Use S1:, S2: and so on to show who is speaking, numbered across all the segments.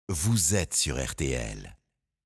S1: vous êtes sur RTL.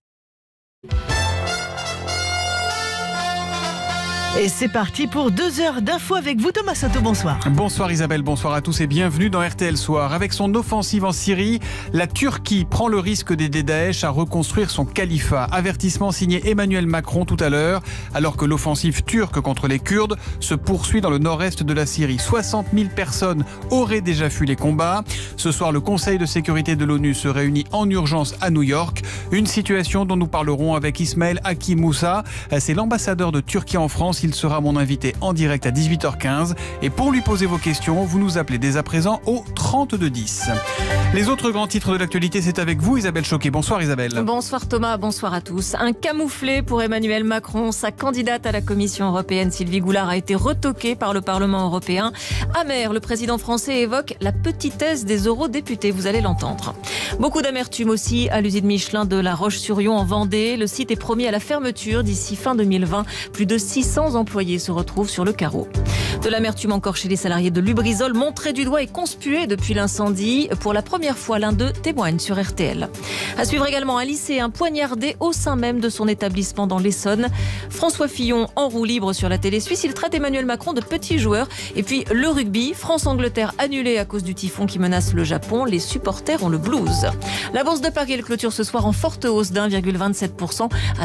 S2: Et c'est parti pour 2 heures d'infos avec vous, Thomas Soto, bonsoir.
S3: Bonsoir Isabelle, bonsoir à tous et bienvenue dans RTL Soir. Avec son offensive en Syrie, la Turquie prend le risque d'aider Daesh à reconstruire son califat. Avertissement signé Emmanuel Macron tout à l'heure, alors que l'offensive turque contre les Kurdes se poursuit dans le nord-est de la Syrie. 60 000 personnes auraient déjà fui les combats. Ce soir, le Conseil de sécurité de l'ONU se réunit en urgence à New York. Une situation dont nous parlerons avec Ismaël Hakim Moussa. C'est l'ambassadeur de Turquie en France. Il sera mon invité en direct à 18h15. Et pour lui poser vos questions, vous nous appelez dès à présent au 3210. Les autres grands titres de l'actualité, c'est avec vous Isabelle Choquet. Bonsoir Isabelle.
S4: Bonsoir Thomas, bonsoir à tous. Un camouflet pour Emmanuel Macron. Sa candidate à la Commission européenne, Sylvie Goulard, a été retoquée par le Parlement européen. Amer, le président français évoque la petitesse des eurodéputés. Vous allez l'entendre. Beaucoup d'amertume aussi à l'usine Michelin de La Roche-sur-Yon en Vendée. Le site est promis à la fermeture d'ici fin 2020. Plus de 600 employés se retrouvent sur le carreau. De l'amertume encore chez les salariés de Lubrizol, montrés du doigt et conspués depuis l'incendie. Pour la première fois, l'un d'eux témoigne sur RTL. À suivre également un lycéen poignardé au sein même de son établissement dans l'Essonne. François Fillon en roue libre sur la télé suisse. Il traite Emmanuel Macron de petit joueur. Et puis le rugby, France-Angleterre annulé à cause du typhon qui menace le Japon. Les supporters ont le blues. La bourse de Paris, elle clôture ce soir en forte hausse d'1,27% à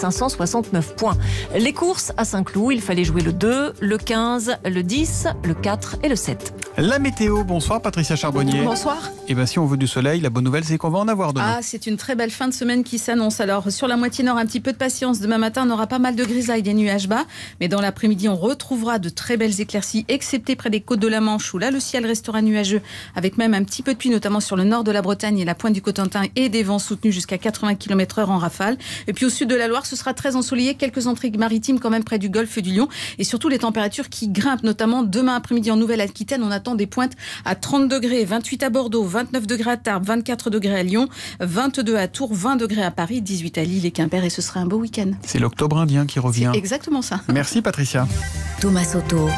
S4: 5569 points. Les courses à Saint-Cloud, il fallait jouer le 2, le 15, le 10, le 4 et le 7.
S3: La météo, bonsoir Patricia Charbonnier.
S5: Bonsoir.
S3: Et bien si on veut du soleil, la bonne nouvelle c'est qu'on va en avoir demain.
S5: Ah, c'est une très belle fin de semaine qui s'annonce. Alors sur la moitié nord, un petit peu de patience. Demain matin, on aura pas mal de grisailles, des nuages bas. Mais dans l'après-midi, on retrouvera de très belles éclaircies, excepté près des côtes de la Manche, où là, le ciel restera nuageux, avec même un petit peu de pluie, notamment sur le nord de la Bretagne et la pointe du Cotentin, et des vents soutenus jusqu'à 80 km/h en rafale. Et puis au sud de la Loire, ce sera très ensoleillé, quelques entrées maritimes quand même près du Golfe du Lion. Et surtout les températures qui grimpent, notamment demain après-midi en Nouvelle-Aquitaine. On attend des pointes à 30 degrés, 28 à Bordeaux, 29 degrés à Tarbes, 24 degrés à Lyon, 22 à Tours, 20 degrés à Paris, 18 à Lille et Quimper. Et ce sera un beau week-end.
S3: C'est l'octobre indien qui revient.
S5: C'est exactement ça.
S3: Merci Patricia.
S6: Thomas Soto,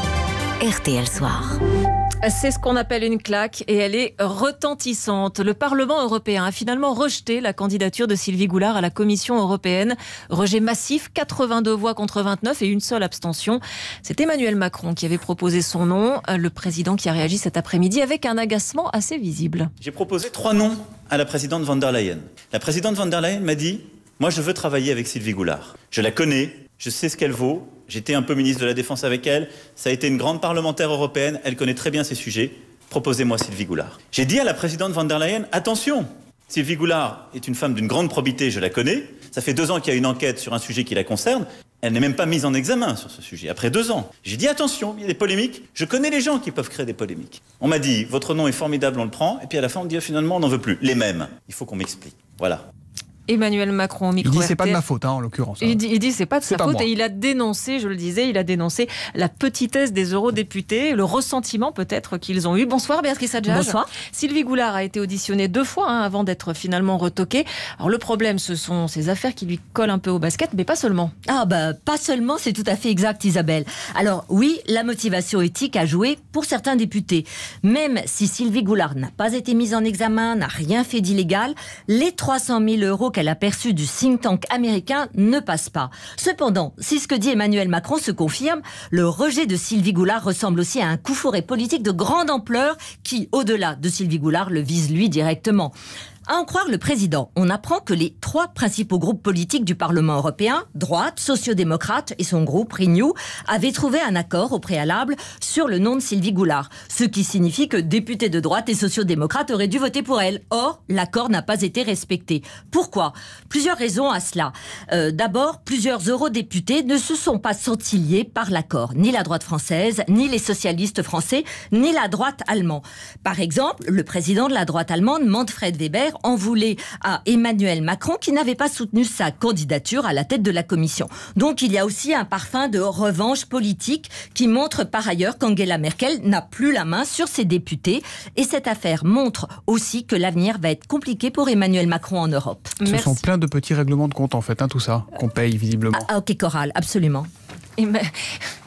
S6: RTL Soir.
S4: C'est ce qu'on appelle une claque et elle est retentissante. Le Parlement européen a finalement rejeté la candidature de Sylvie Goulard à la Commission européenne. Rejet massif, 82 voix contre 29 et une seule abstention. C'est Emmanuel Macron qui avait proposé son nom, le président qui a réagi cet après-midi avec un agacement assez visible.
S7: J'ai proposé 3 noms à la présidente von der Leyen. La présidente von der Leyen m'a dit « Moi, je veux travailler avec Sylvie Goulard. Je la connais, je sais ce qu'elle vaut. J'étais un peu ministre de la Défense avec elle. Ça a été une grande parlementaire européenne. Elle connaît très bien ces sujets. Proposez-moi Sylvie Goulard. » J'ai dit à la présidente von der Leyen « Attention, Sylvie Goulard est une femme d'une grande probité, je la connais. Ça fait 2 ans qu'il y a une enquête sur un sujet qui la concerne. Elle n'est même pas mise en examen sur ce sujet, après 2 ans. J'ai dit attention, il y a des polémiques. Je connais les gens qui peuvent créer des polémiques. On m'a dit, votre nom est formidable, on le prend. Et puis à la fin, on me dit, finalement, on n'en veut plus. Les mêmes. Il faut qu'on m'explique. Voilà.
S4: Emmanuel Macron au micro.
S3: Il dit c'est pas de ma faute en l'occurrence.
S4: Il dit c'est pas de sa faute
S3: moi.
S4: et il a dénoncé, je le disais, il a dénoncé la petitesse des eurodéputés, le ressentiment peut-être qu'ils ont eu. Bonsoir Béatrice Adjage.
S6: Bonsoir.
S4: Sylvie Goulard a été auditionnée 2 fois avant d'être finalement retoquée. Alors le problème, ce sont ces affaires qui lui collent un peu au basket, mais pas seulement.
S6: Ah pas seulement, c'est tout à fait exact Isabelle. Alors oui, la motivation éthique a joué pour certains députés. Même si Sylvie Goulard n'a pas été mise en examen, n'a rien fait d'illégal, les 300 000 € qu'elle a perçus du think tank américain ne passent pas. Cependant, si ce que dit Emmanuel Macron se confirme, le rejet de Sylvie Goulard ressemble aussi à un coup fourré politique de grande ampleur qui, au-delà de Sylvie Goulard, le vise lui directement. À en croire le président, on apprend que les 3 principaux groupes politiques du Parlement européen, droite, sociodémocrate et son groupe Renew, avaient trouvé un accord au préalable sur le nom de Sylvie Goulard. Ce qui signifie que députés de droite et sociodémocrates auraient dû voter pour elle. Or, l'accord n'a pas été respecté. Pourquoi ? Plusieurs raisons à cela. D'abord, plusieurs eurodéputés ne se sont pas sentis liés par l'accord. Ni la droite française, ni les socialistes français, ni la droite allemande. Par exemple, le président de la droite allemande, Manfred Weber, en voulait à Emmanuel Macron qui n'avait pas soutenu sa candidature à la tête de la Commission. Donc il y a aussi un parfum de revanche politique qui montre par ailleurs qu'Angela Merkel n'a plus la main sur ses députés. Et cette affaire montre aussi que l'avenir va être compliqué pour Emmanuel Macron en Europe.
S3: Ce sont plein de petits règlements de compte en fait, tout ça, qu'on paye visiblement.
S6: Ah ok, Coral, absolument.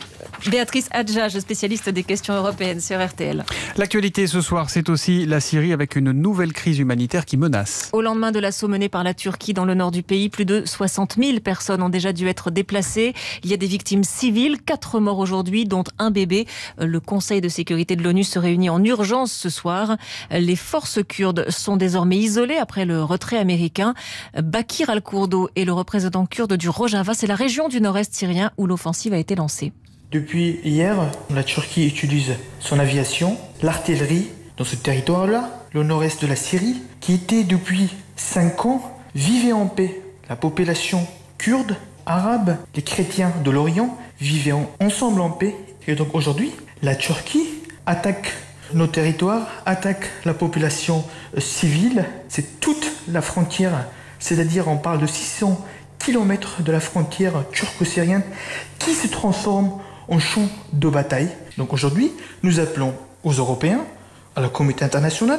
S4: Béatrice Hadjage, spécialiste des questions européennes sur RTL.
S3: L'actualité ce soir, c'est aussi la Syrie avec une nouvelle crise humanitaire qui menace.
S4: Au lendemain de l'assaut mené par la Turquie dans le nord du pays, plus de 60 000 personnes ont déjà dû être déplacées. Il y a des victimes civiles, 4 morts aujourd'hui, dont un bébé. Le Conseil de sécurité de l'ONU se réunit en urgence ce soir. Les forces kurdes sont désormais isolées après le retrait américain. Bakir al-Kurdo est le représentant kurde du Rojava. C'est la région du nord-est syrien où l'offensive a été lancée.
S8: Depuis hier, la Turquie utilise son aviation, l'artillerie dans ce territoire-là, le nord-est de la Syrie, qui était depuis 5 ans, vivait en paix. La population kurde, arabe, les chrétiens de l'Orient vivaient ensemble en paix. Et donc aujourd'hui, la Turquie attaque nos territoires, attaque la population civile. C'est toute la frontière, c'est-à-dire on parle de 600 kilomètres de la frontière turco-syrienne qui se transforme en champ de bataille. Donc aujourd'hui, nous appelons aux Européens, à la communauté internationale,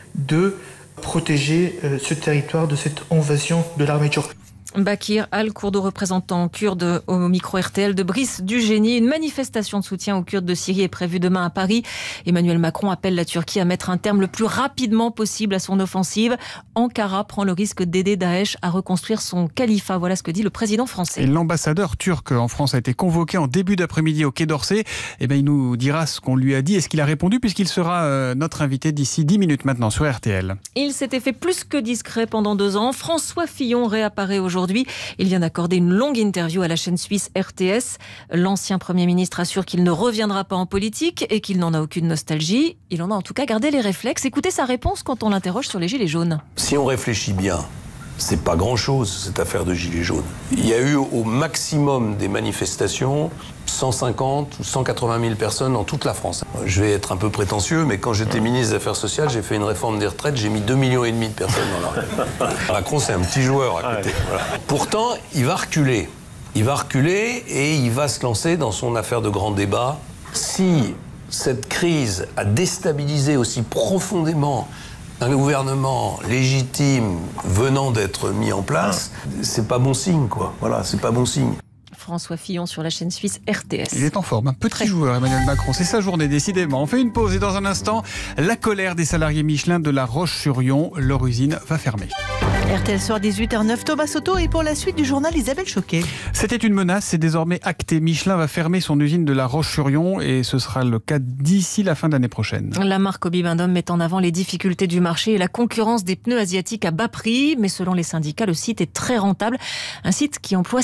S8: de protéger ce territoire de cette invasion de l'armée turque.
S4: Bakir al-Kurdo, représentant kurde au micro RTL de Brice Dugénie. Une manifestation de soutien aux Kurdes de Syrie est prévue demain à Paris. Emmanuel Macron appelle la Turquie à mettre un terme le plus rapidement possible à son offensive. Ankara prend le risque d'aider Daesh à reconstruire son califat. Voilà ce que dit le président français.
S3: Et l'ambassadeur turc en France a été convoqué en début d'après-midi au Quai d'Orsay. Il nous dira ce qu'on lui a dit et ce qu'il a répondu, puisqu'il sera notre invité d'ici 10 minutes maintenant sur RTL.
S4: Il s'était fait plus que discret pendant 2 ans. François Fillon réapparaît aujourd'hui. Il vient d'accorder une longue interview à la chaîne suisse RTS. L'ancien Premier ministre assure qu'il ne reviendra pas en politique et qu'il n'en a aucune nostalgie. Il en a en tout cas gardé les réflexes. Écoutez sa réponse quand on l'interroge sur les gilets jaunes.
S9: Si on réfléchit bien, c'est pas grand-chose cette affaire de gilets jaunes. Il y a eu au maximum des manifestations 150 ou 180 000 personnes dans toute la France. Je vais être un peu prétentieux, mais quand j'étais ministre des Affaires sociales, j'ai fait une réforme des retraites, j'ai mis 2,5 millions de personnes dans la rue. Macron, c'est un petit joueur à côté. Voilà. Pourtant, il va reculer. Il va reculer et il va se lancer dans son affaire de grand débat. Si cette crise a déstabilisé aussi profondément un gouvernement légitime venant d'être mis en place, c'est pas bon signe, quoi. Voilà, c'est pas bon signe.
S4: François Fillon sur la chaîne suisse RTS.
S3: Il est en forme, un petit joueur, Emmanuel Macron. C'est sa journée, décidément. On fait une pause et dans un instant, la colère des salariés Michelin de La Roche-sur-Yon. Leur usine va fermer.
S2: RTL Soir 18h09, Thomas Soto et pour la suite du journal Isabelle Choquet.
S3: C'était une menace, c'est désormais acté. Michelin va fermer son usine de La Roche-sur-Yon et ce sera le cas d'ici la fin de l'année prochaine.
S4: La marque Hobby Bindom met en avant les difficultés du marché et la concurrence des pneus asiatiques à bas prix. Mais selon les syndicats, le site est très rentable. Un site qui emploie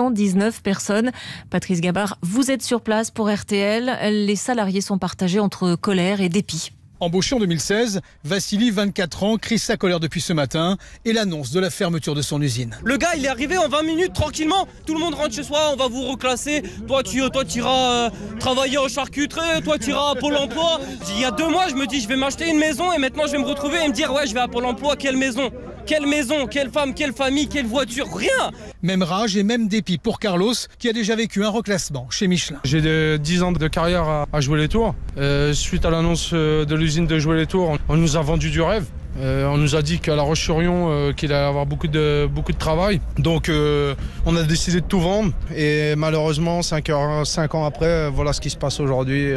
S4: 619 personnes. Patrice Gabard, vous êtes sur place pour RTL. Les salariés sont partagés entre colère et dépit.
S10: Embauché en 2016, Vassili, 24 ans, crie sa colère depuis ce matin et l'annonce de la fermeture de son usine.
S11: Le gars, il est arrivé en 20 minutes, tranquillement. Tout le monde rentre chez soi, on va vous reclasser. Toi, tu iras travailler en charcuterie, toi, tu iras à Pôle emploi. Il y a 2 mois, je me dis, je vais m'acheter une maison et maintenant, je vais me retrouver et me dire, ouais, je vais à Pôle emploi, quelle maison ? Quelle maison, quelle femme, quelle famille, quelle voiture, rien.
S10: Même rage et même dépit pour Carlos, qui a déjà vécu un reclassement chez Michelin.
S12: J'ai 10 ans de carrière à jouer les tours. Suite à l'annonce de l'usine de jouer les tours, on nous a vendu du rêve. On nous a dit qu'à La Roche-sur-Yon, qu'il allait y avoir beaucoup de travail. Donc on a décidé de tout vendre. Et malheureusement, 5 ans après, voilà ce qui se passe aujourd'hui.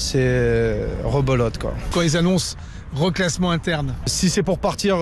S12: C'est rebolote, quoi.
S10: Quand ils annoncent reclassement interne.
S12: Si c'est pour partir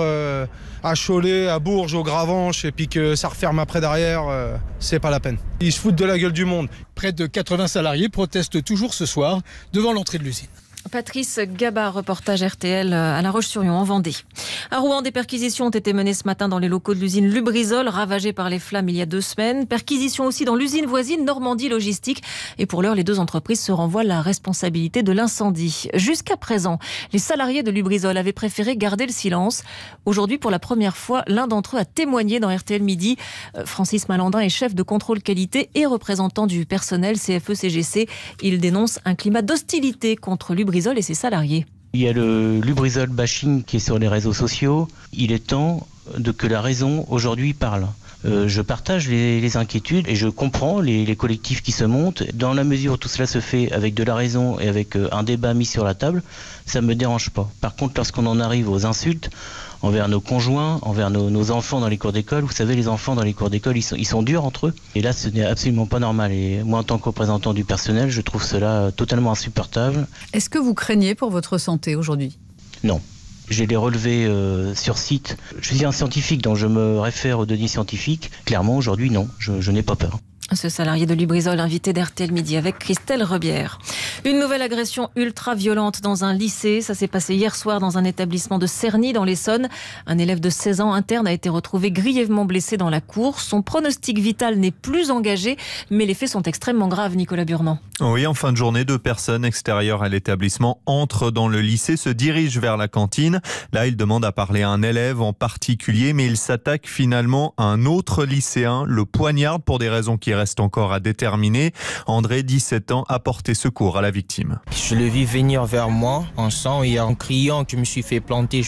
S12: à Cholet, à Bourges, au Gravenche, et puis que ça referme après derrière, c'est pas la peine. Ils se foutent de la gueule du monde.
S10: Près de 80 salariés protestent toujours ce soir devant l'entrée de l'usine.
S4: Patrice Gabard, reportage RTL à La Roche-sur-Yon en Vendée. À Rouen, des perquisitions ont été menées ce matin dans les locaux de l'usine Lubrizol, ravagée par les flammes il y a 2 semaines. Perquisitions aussi dans l'usine voisine Normandie Logistique. Et pour l'heure, les 2 entreprises se renvoient la responsabilité de l'incendie. Jusqu'à présent, les salariés de Lubrizol avaient préféré garder le silence. Aujourd'hui, pour la première fois, l'un d'entre eux a témoigné dans RTL Midi. Francis Malandin est chef de contrôle qualité et représentant du personnel CFE-CGC. Il dénonce un climat d'hostilité contre Lubrizol et ses salariés.
S13: Il y a le Lubrizol bashing qui est sur les réseaux sociaux. Il est temps que la raison aujourd'hui parle. Je partage les inquiétudes et je comprends les collectifs qui se montent. Dans la mesure où tout cela se fait avec de la raison et avec un débat mis sur la table, ça ne me dérange pas. Par contre, lorsqu'on en arrive aux insultes, envers nos conjoints, envers nos enfants dans les cours d'école. Vous savez, les enfants dans les cours d'école, ils sont durs entre eux. Et là, ce n'est absolument pas normal. Et moi, en tant que représentant du personnel, je trouve cela totalement insupportable.
S5: Est-ce que vous craignez pour votre santé aujourd'hui ?
S13: Non. J'ai les relevés sur site. Je suis un scientifique, donc je me réfère aux données scientifiques. Clairement, aujourd'hui, non, je n'ai pas peur.
S4: Ce salarié de Lubrizol, invité d'RTL Midi avec Christelle Rebière. Une nouvelle agression ultra-violente dans un lycée. Ça s'est passé hier soir dans un établissement de Cerny, dans l'Essonne. Un élève de 16 ans interne a été retrouvé grièvement blessé dans la cour. Son pronostic vital n'est plus engagé, mais les faits sont extrêmement graves, Nicolas Burnand.
S14: Oui, en fin de journée, 2 personnes extérieures à l'établissement entrent dans le lycée, se dirigent vers la cantine. Là, ils demandent à parler à un élève en particulier, mais ils s'attaquent finalement à un autre lycéen, le poignardent pour des raisons qui reste encore à déterminer. André, 17 ans, a porté secours à la victime.
S15: Je le vis venir vers moi en sang et en criant que je me suis fait planter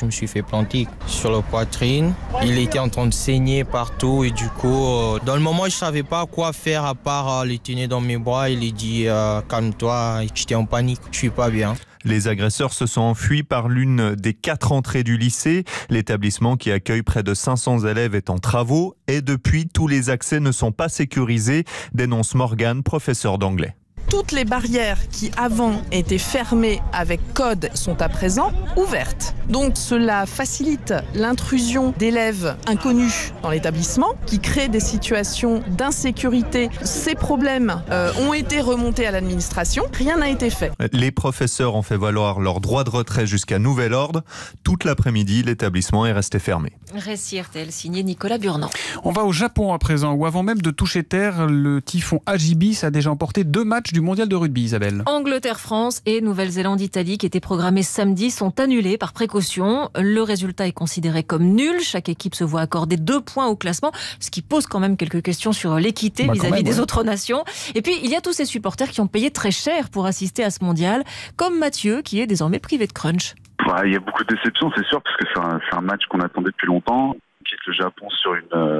S15: sur la poitrine. Il était en train de saigner partout et du coup, dans le moment, je savais pas quoi faire à part le tenir dans mes bras. Il a dit calme-toi, j'étais en panique, je suis pas bien.
S14: Les agresseurs se sont enfuis par l'une des 4 entrées du lycée. L'établissement qui accueille près de 500 élèves est en travaux et depuis, tous les accès ne sont pas sécurisés, dénonce Morgane, professeur d'anglais.
S16: Toutes les barrières qui avant étaient fermées avec code sont à présent ouvertes. Donc cela facilite l'intrusion d'élèves inconnus dans l'établissement qui créent des situations d'insécurité. Ces problèmes ont été remontés à l'administration. Rien n'a été fait.
S14: Les professeurs ont fait valoir leur droit de retrait jusqu'à nouvel ordre. Toute l'après-midi, l'établissement est resté fermé.
S4: Récit RTL signé Nicolas Burnand.
S3: On va au Japon à présent, où avant même de toucher terre, le typhon Hagibis a déjà emporté 2 matchs du mondial de rugby, Isabelle.
S4: Angleterre-France et Nouvelle-Zélande-Italie qui étaient programmés samedi sont annulés par précaution. Le résultat est considéré comme nul. Chaque équipe se voit accorder 2 points au classement, ce qui pose quand même quelques questions sur l'équité vis-à-vis des autres nations. Et puis, il y a tous ces supporters qui ont payé très cher pour assister à ce mondial, comme Mathieu qui est désormais privé de crunch.
S17: Il y a beaucoup de déceptions, c'est sûr, parce que c'est un match qu'on attendait depuis longtemps. On quitte le Japon sur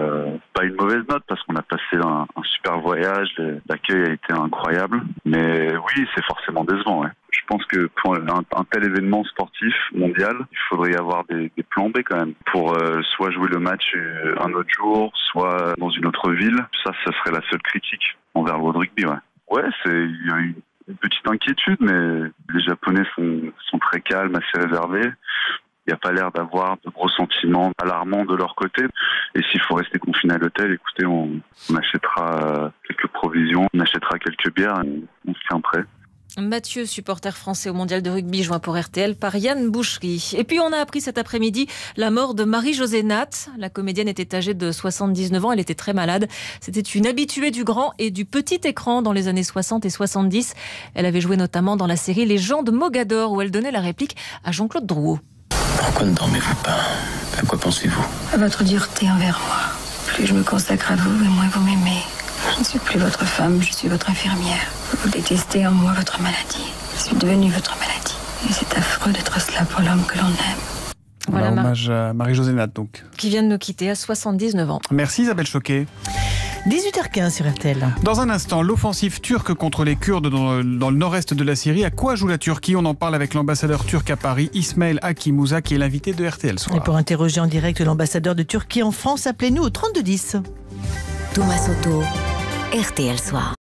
S17: pas une mauvaise note, parce qu'on a passé un super voyage, l'accueil a été incroyable. Mais oui, c'est forcément décevant. Ouais. Je pense que pour un tel événement sportif mondial, il faudrait y avoir des plans B quand même, pour soit jouer le match un autre jour, soit dans une autre ville. Ça serait la seule critique envers le World Rugby. Ouais, il y a eu une petite inquiétude, mais les Japonais sont très calmes, assez réservés. Il n'y a pas l'air d'avoir de gros sentiments alarmants de leur côté. Et s'il faut rester confiné à l'hôtel, écoutez, on achètera quelques provisions, on achètera quelques bières et on se tient prêt.
S4: Mathieu, supporter français au mondial de rugby, joint pour RTL par Yann Boucherie. Et puis on a appris cet après-midi la mort de Marie-Josée Natt. La comédienne était âgée de 79 ans, elle était très malade. C'était une habituée du grand et du petit écran dans les années 60 et 70. Elle avait joué notamment dans la série Les gens de Mogador, où elle donnait la réplique à Jean-Claude Drouot.
S18: Pourquoi ne dormez-vous pas? À quoi pensez-vous? À votre dureté envers moi. Plus je me consacre à vous et moins vous m'aimez. Je ne suis plus votre femme, je suis votre infirmière. Vous détestez en moi votre maladie. Je suis devenue votre maladie. Et c'est affreux d'être cela pour l'homme que l'on aime.
S3: Voilà, hommage à Marie-Josée Natt, donc.
S4: Qui vient de nous quitter à 79 ans.
S3: Merci Isabelle Choquet.
S2: 18h15 sur RTL.
S3: Dans un instant, l'offensive turque contre les Kurdes dans le nord-est de la Syrie. À quoi joue la Turquie? On en parle avec l'ambassadeur turc à Paris, Ismail Hakimouza, qui est l'invité de RTL Soir.
S2: Et pour interroger en direct l'ambassadeur de Turquie en France, appelez-nous au 3210.
S19: Thomas Soto, RTL Soir.